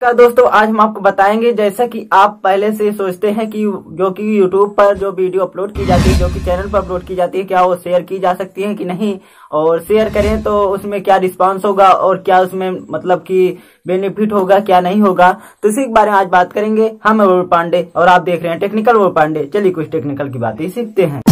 दोस्तों आज हम आपको बताएंगे, जैसा कि आप पहले से सोचते हैं कि जो कि YouTube पर जो वीडियो अपलोड की जाती है, जो कि चैनल पर अपलोड की जाती है, क्या वो शेयर की जा सकती है कि नहीं, और शेयर करें तो उसमें क्या रिस्पांस होगा और क्या उसमें मतलब कि बेनिफिट होगा क्या नहीं होगा। तो इसी के बारे में आज बात करेंगे। हम वरुण पांडे और आप देख रहे हैं टेक्निकल वरुण पांडे। चलिए कुछ टेक्निकल की बातें सीखते हैं।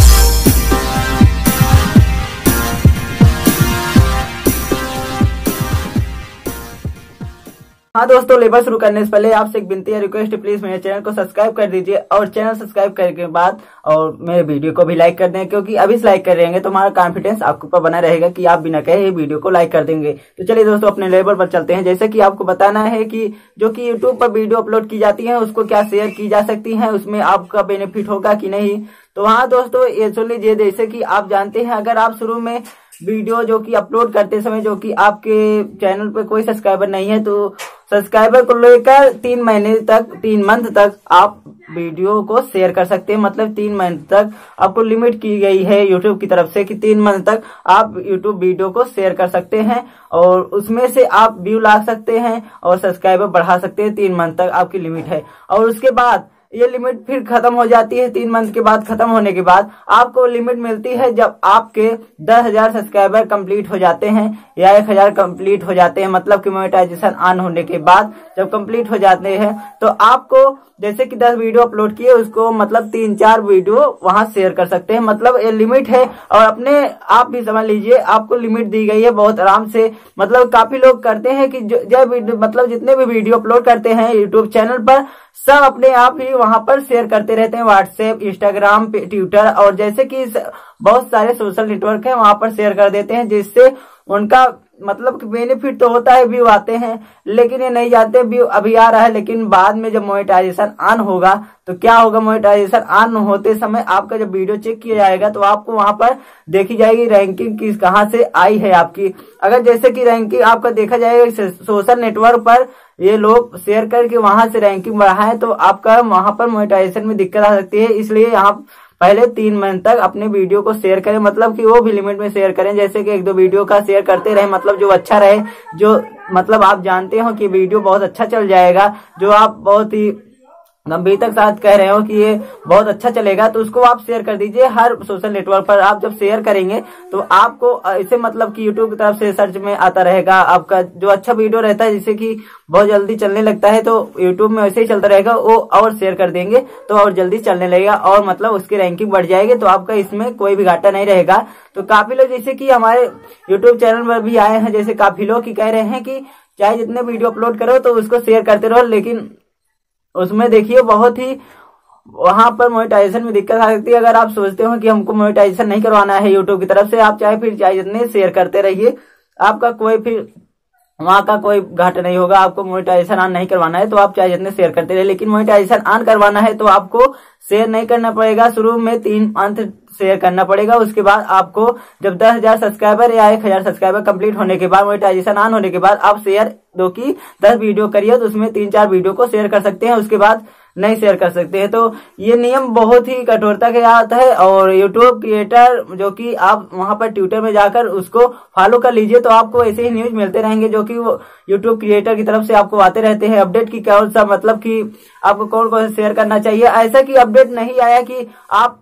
हाँ दोस्तों, लेबर शुरू करने से पहले आपसे एक विनती है, रिक्वेस्ट, प्लीज मेरे चैनल को सब्सक्राइब कर दीजिए और चैनल सब्सक्राइब करने के बाद और मेरे वीडियो को भी लाइक कर दें, क्योंकि अभी से लाइक कर रहेंगे तो हमारा कॉन्फिडेंस आपके ऊपर बना रहेगा कि आप बिना कहे वीडियो को लाइक कर देंगे। तो चलिए दोस्तों अपने लेबर पर चलते हैं। जैसे कि आपको बताना है कि जो कि यूट्यूब पर वीडियो अपलोड की जाती है उसको क्या शेयर की जा सकती है, उसमें आपका बेनिफिट होगा कि नहीं। तो हाँ दोस्तों, ये सुन लीजिए। जैसे कि आप जानते हैं, अगर आप शुरू में वीडियो जो कि अपलोड करते समय जो कि आपके चैनल पे कोई सब्सक्राइबर नहीं है, तो सब्सक्राइबर को लेकर 3 महीने तक 3 मंथ तक आप वीडियो को शेयर कर सकते हैं। मतलब 3 मंथ तक आपको लिमिट की गई है यूट्यूब की तरफ से कि 3 मंथ तक आप यूट्यूब वीडियो को शेयर कर सकते हैं और उसमें से आप व्यू ला सकते हैं और सब्सक्राइबर बढ़ा सकते हैं। 3 मंथ तक आपकी लिमिट है और उसके बाद ये लिमिट फिर खत्म हो जाती है। 3 मंथ के बाद खत्म होने के बाद आपको लिमिट मिलती है जब आपके 10,000 सब्सक्राइबर कंप्लीट हो जाते हैं या 1,000 कंप्लीट हो जाते हैं। मतलब कि मोनेटाइजेशन ऑन होने के बाद जब कंप्लीट हो जाते हैं तो आपको जैसे कि 10 वीडियो अपलोड किए उसको मतलब 3-4 वीडियो वहां शेयर कर सकते हैं। मतलब ये लिमिट है और अपने आप भी समझ लीजिए आपको लिमिट दी गई है बहुत आराम से। मतलब काफी लोग करते हैं कि जब मतलब जितने भी वीडियो अपलोड करते हैं यूट्यूब चैनल पर सब अपने आप ही वहां पर शेयर करते रहते हैं। व्हाट्सएप, इंस्टाग्राम, ट्विटर और जैसे कि बहुत सारे सोशल नेटवर्क है वहां पर शेयर कर देते हैं, जिससे उनका मतलब कि बेनिफिट तो होता है, व्यू आते हैं, लेकिन ये नहीं जानते व्यू अभी आ रहा है, लेकिन बाद में जब मोनेटाइजेशन ऑन होगा तो क्या होगा। मोनेटाइजेशन ऑन होते समय आपका जब वीडियो चेक किया जाएगा तो आपको वहां पर देखी जाएगी रैंकिंग किस कहां से आई है आपकी। अगर जैसे कि रैंकिंग आपका देखा जाएगा सोशल नेटवर्क पर ये लोग शेयर करके वहां से रैंकिंग बढ़ाएं तो आपका वहां पर मोनेटाइजेशन में दिक्कत आ सकती है। इसलिए यहाँ पहले 3 मंथ तक अपने वीडियो को शेयर करें, मतलब कि वो भी लिमिट में शेयर करें। जैसे कि 1-2 वीडियो का शेयर करते रहे, मतलब जो अच्छा रहे, जो मतलब आप जानते हो कि वीडियो बहुत अच्छा चल जाएगा, जो आप बहुत ही गंभीरता के साथ कह रहे हो कि ये बहुत अच्छा चलेगा, तो उसको आप शेयर कर दीजिए हर सोशल नेटवर्क पर। आप जब शेयर करेंगे तो आपको ऐसे मतलब कि यूट्यूब की तरफ से सर्च में आता रहेगा आपका जो अच्छा वीडियो रहता है, जिससे कि बहुत जल्दी चलने लगता है, तो यूट्यूब में वैसे ही चलता रहेगा, वो और शेयर कर देंगे तो और जल्दी चलने लगेगा और मतलब उसकी रैंकिंग बढ़ जाएगी। तो आपका इसमें कोई भी घाटा नहीं रहेगा। तो काफी लोग जैसे कि हमारे यूट्यूब चैनल पर भी आए हैं, जैसे काफी लोग की कह रहे हैं कि चाहे जितने वीडियो अपलोड करो तो उसको शेयर करते रहो, लेकिन उसमें देखिए बहुत ही वहां पर मोनेटाइजेशन में दिक्कत आ सकती है। अगर आप सोचते हो कि हमको मोनेटाइजेशन नहीं करवाना है यूट्यूब की तरफ से, आप चाहे जितने शेयर करते रहिए, आपका कोई फिर वहां का कोई घाटा नहीं होगा। आपको मोनेटाइजेशन ऑन नहीं करवाना है तो आप चाहे जितने शेयर करते रहे, लेकिन मोनेटाइजेशन ऑन करवाना है तो आपको शेयर नहीं करना पड़ेगा। शुरू में 3 मंथ शेयर करना पड़ेगा। उसके बाद आपको जब 10,000 सब्सक्राइबर या 1,000 सब्सक्राइबर कंप्लीट होने के बाद, मोनेटाइजेशन ऑन होने के बाद आप शेयर दो की 10 वीडियो करिए तो उसमें 3-4 वीडियो को शेयर कर सकते हैं, उसके बाद नहीं शेयर कर सकते हैं। तो ये नियम बहुत ही कठोरता के साथ है और यूट्यूब क्रिएटर जो कि आप वहां पर ट्विटर में जाकर उसको फॉलो कर लीजिए तो आपको ऐसे ही न्यूज मिलते रहेंगे जो कि वो यूट्यूब क्रिएटर की तरफ से आपको आते रहते हैं अपडेट की कौन सा मतलब कि आपको कौन कौन से शेयर करना चाहिए। ऐसा कि अपडेट नहीं आया कि आप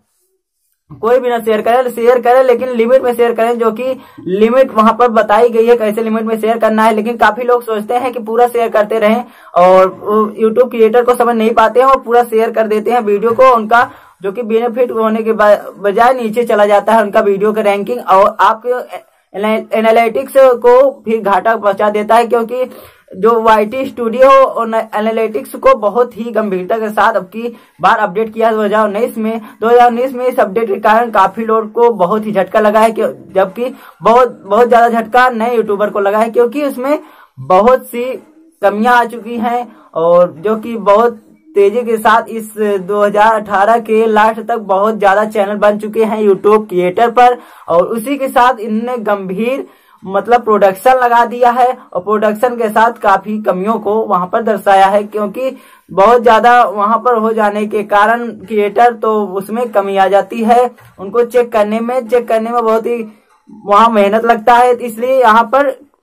कोई भी ना शेयर करें, लेकिन लिमिट में शेयर करें, जो कि लिमिट वहां पर बताई गई है कैसे लिमिट में शेयर करना है। लेकिन काफी लोग सोचते हैं कि पूरा शेयर करते रहें और यूट्यूब क्रिएटर को समझ नहीं पाते हैं और पूरा शेयर कर देते हैं वीडियो को। उनका जो कि बेनिफिट होने के बजाय नीचे चला जाता है उनका वीडियो का रैंकिंग और आपके एनालिटिक्स को फिर घाटा पहुंचा देता है, क्योंकि जो YT स्टूडियो और एनालिटिक्स को बहुत ही गंभीरता के साथ अब की बार अपडेट किया 2019 में इस अपडेट के कारण काफी लोग को बहुत ही झटका लगा है, जबकि बहुत ज्यादा झटका नए यूट्यूबर को लगा है, क्योंकि उसमें बहुत सी कमियां आ चुकी हैं और जो कि बहुत तेजी के साथ इस 2018 के लास्ट तक बहुत ज्यादा चैनल बन चुके हैं यूट्यूब क्रिएटर पर और उसी के साथ इनने गंभीर मतलब प्रोडक्शन लगा दिया है और प्रोडक्शन के साथ काफी कमियों को वहां पर दर्शाया है, क्योंकि बहुत ज्यादा वहां पर हो जाने के कारण क्रिएटर तो उसमें कमी आ जाती है, उनको चेक करने में बहुत ही वहां मेहनत लगता है। इसलिए यहाँ पर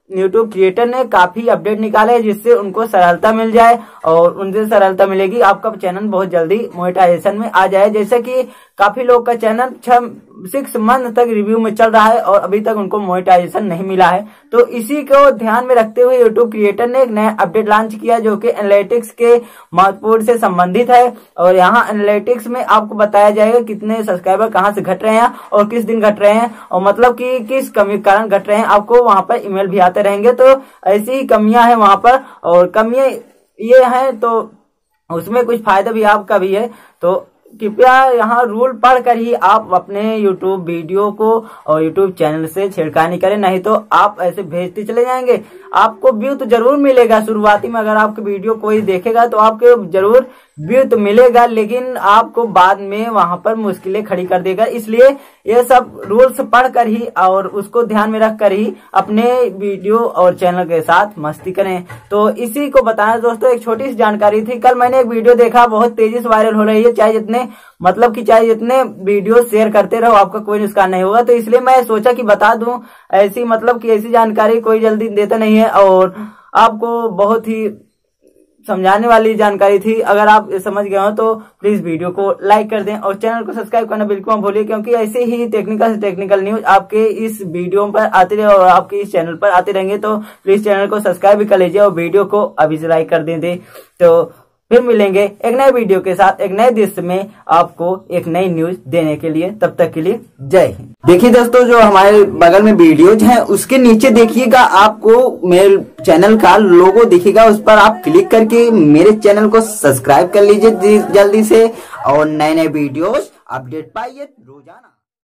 यूट्यूब क्रिएटर ने काफी अपडेट निकाले हैं जिससे उनको सरलता मिल जाए, और उनसे सरलता मिलेगी आपका चैनल बहुत जल्दी मोनेटाइजेशन में आ जाए। जैसे कि काफी लोग का चैनल 6 मंथ तक रिव्यू में चल रहा है और अभी तक उनको मोनेटाइजेशन नहीं मिला है। तो इसी को ध्यान में रखते हुए यूट्यूब क्रिएटर ने एक नया अपडेट लॉन्च किया जो कि एनालिटिक्स के महत्वपूर्ण से संबंधित है। और यहाँ एनालिटिक्स में आपको बताया जाएगा कितने सब्सक्राइबर कहाँ से घट रहे हैं और किस दिन घट रहे हैं, और मतलब कि किस कमी के कारण घट रहे हैं, आपको वहां पर ईमेल भी आते रहेंगे। तो ऐसी ही कमियां हैं वहां पर, और कमियां ये हैं तो उसमें कुछ फायदा भी आपका भी है। तो कृपया यहाँ रूल पढ़कर ही आप अपने YouTube वीडियो को और YouTube चैनल से छेड़खानी करें, नहीं तो आप ऐसे भेजते चले जाएंगे। आपको व्यू तो जरूर मिलेगा शुरुआती में, अगर आपकी वीडियो कोई देखेगा तो आपको जरूर व्यू तो मिलेगा, लेकिन आपको बाद में वहां पर मुश्किलें खड़ी कर देगा। इसलिए ये सब रूल्स पढ़कर ही और उसको ध्यान में रखकर ही अपने वीडियो और चैनल के साथ मस्ती करें। तो इसी को बताना दोस्तों, एक छोटी सी जानकारी थी। कल मैंने एक वीडियो देखा, बहुत तेजी से वायरल हो रही है, चाहे जितने वीडियो शेयर करते रहो आपका कोई नुकसान नहीं होगा। तो इसलिए मैं सोचा कि बता दूं, ऐसी जानकारी कोई जल्दी देता नहीं है, और आपको बहुत ही समझाने वाली जानकारी थी। अगर आप समझ गए हो तो प्लीज वीडियो को लाइक कर दें और चैनल को सब्सक्राइब करना बिल्कुल मत भूलिए, क्योंकि ऐसे ही टेक्निकल न्यूज आपके इस वीडियो पर आते रहे और आपके इस चैनल पर आते रहेंगे। तो प्लीज चैनल को सब्सक्राइब भी कर लीजिए और वीडियो को अभी से लाइक कर दें। तो फिर मिलेंगे एक नए वीडियो के साथ, एक नए दृश्य में आपको एक नई न्यूज देने के लिए। तब तक के लिए जय हिंद। देखिए दोस्तों, जो हमारे बगल में वीडियोज हैं उसके नीचे देखिएगा आपको मेरे चैनल का लोगो दिखेगा, उस पर आप क्लिक करके मेरे चैनल को सब्सक्राइब कर लीजिए जल्दी से, और नए वीडियोज अपडेट पाइए रोजाना।